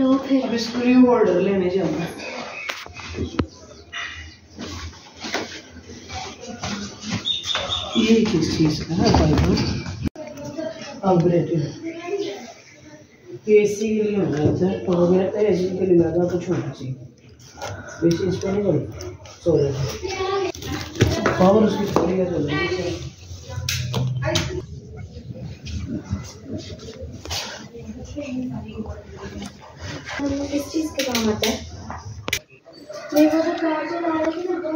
लो फिर। अब screw holder लेने जाऊंगा। ये किस चीज का है? एसी के लिए होना है तो मेरा तो एसी के लिए लगा कुछ होना चाहिए। वैसे इस पे नहीं चल सोलर पावर उसकी थोड़ी है चल रही है। किस चीज के काम आता है? मैं वो तो चार्जर ला रही थी ना, दो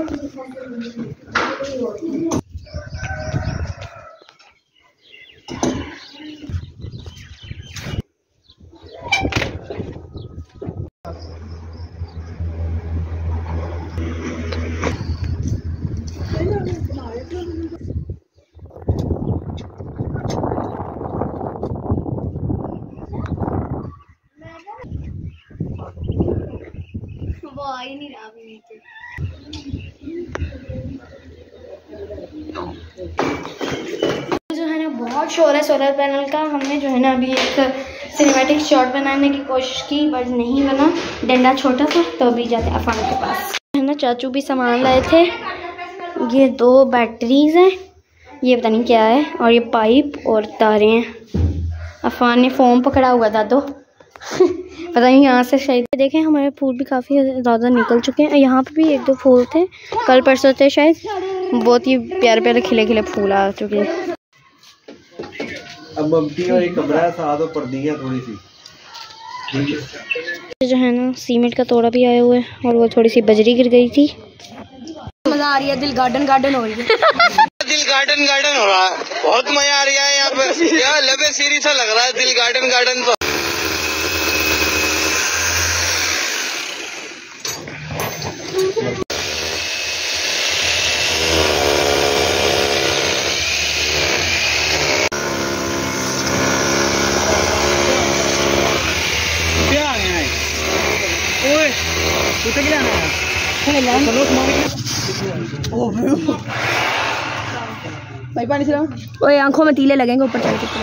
वो आ ही नहीं रहा नीचे। जो है ना बहुत शोर है सोलर पैनल का। हमने जो है ना अभी एक सिनेमैटिक शॉट बनाने की कोशिश की बट नहीं बना, डंडा छोटा था। तो अभी जाते हैं अफान के पास। है ना चाचू भी सामान लाए थे। ये 2 बैटरीज हैं, ये पता नहीं क्या है, और ये पाइप और तारे हैं। अफान ने फोम पकड़ा हुआ था तो पता नहीं यहाँ से शायद। देखें हमारे फूल भी काफ़ी ज़्यादा निकल चुके हैं। यहाँ पे भी 1-2 फूल थे, कल परसों थे शायद। बहुत ही प्यारे प्यारे खिले खिले फूल आ चुके हैं। अब मम्मी और एक कमरा साथ और पर्दियाँ थोड़ी सी जो है ना सीमेंट का तोड़ा भी आया हुआ है और वो थोड़ी सी बजरी गिर गई थी। मज़ा आ रही है, दिल गार्डन गार्डन हो रही है। दिल गार्डन गार्डन हो रहा है, बहुत मजा आ रहा है यहाँ पे। यार लबे सीरी सा लग रहा है दिल गार्डन गार्डन तो। भाई पानी से ओए आंखों में तीले लगेंगे ऊपर चढ़ के।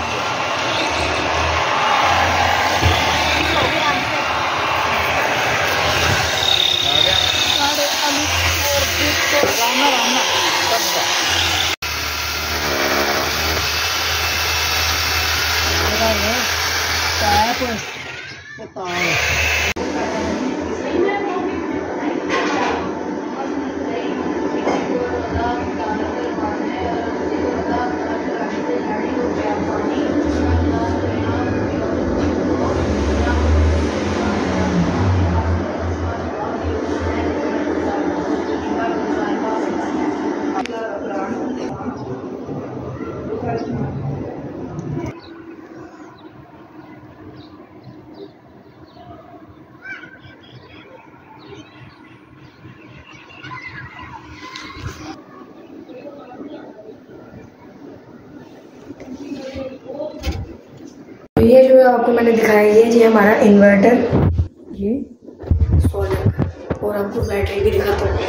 ये जो आपको मैंने दिखाया ये जी हमारा इन्वर्टर, ये सोलर का, और आपको बैटरी भी दिखाता हूँ।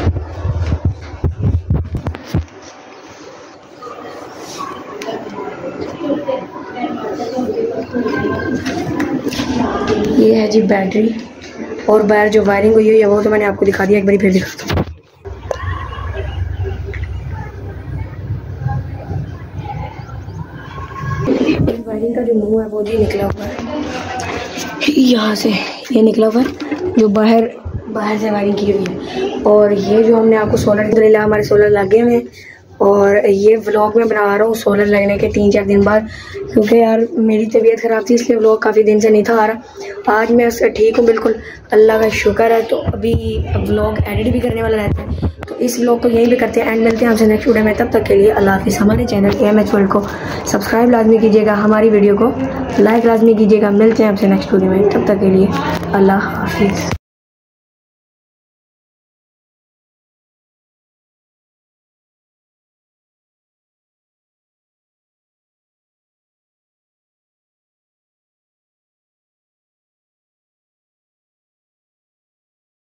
ये है जी बैटरी, और बाहर जो वायरिंग हुई है वो तो मैंने आपको दिखा दिया, एक बार फिर दिखाता हूँ। वायरिंग का जो मुंह है वो जी निकला हुआ है यहाँ से, ये निकला हुआ है जो बाहर से वायरिंग की हुई है। और ये जो हमने आपको सोलर, अल्हम्दुलिल्लाह हमारे सोलर लगे हुए हैं। और ये व्लॉग में बना रहा हूँ सोलर लगने के 3-4 दिन बाद, क्योंकि यार मेरी तबीयत ख़राब थी इसलिए व्लॉग काफ़ी दिन से नहीं था आ रहा। आज मैं ठीक हूँ बिल्कुल, अल्लाह का शुक्र है। तो अभी व्लॉग एडिट भी करने वाला रहता है, तो इस व्लॉग को यहीं पे करते हैं एंड। मिलते हैं आपसे नेक्स्ट वीडियो में, तब तक के लिए अल्लाह हाफिज़। हमारे चैनल AMH वर्ल्ड को सब्सक्राइब लाजमी कीजिएगा, हमारी वीडियो को लाइक लाजमी कीजिएगा। मिलते हैं आपसे नेक्स्ट वीडियो में, तब तक के लिए अल्लाह हाफिज़।